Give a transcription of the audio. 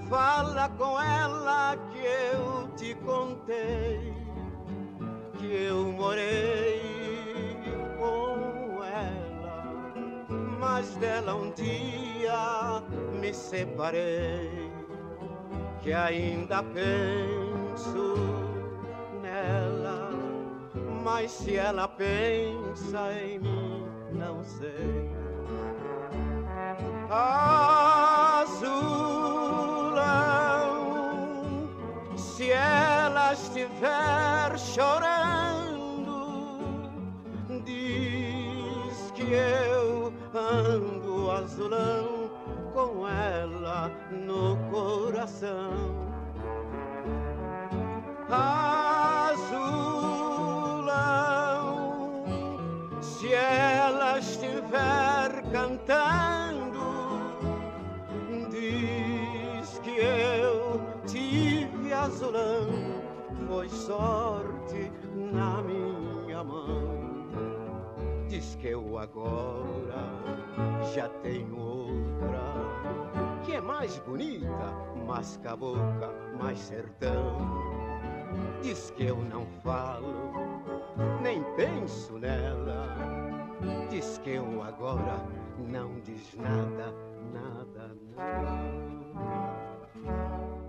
Fala com ela que eu te contei, que eu morei com ela, mas dela um dia me separei, que ainda penso nela, mas se ela pensa em mim, não sei. Azulão, se ela estiver chorando, diz que eu ando azulão com ela no coração. Azulão, se ela estiver cantando, diz que eu tive azulão, foi sorte na minha mão. Diz que eu agora já tenho outra, que é mais bonita, mais cabocla, mais sertão. Diz que eu não falo, nem penso nela. Diz que eu agora não diz nada, nada, nada.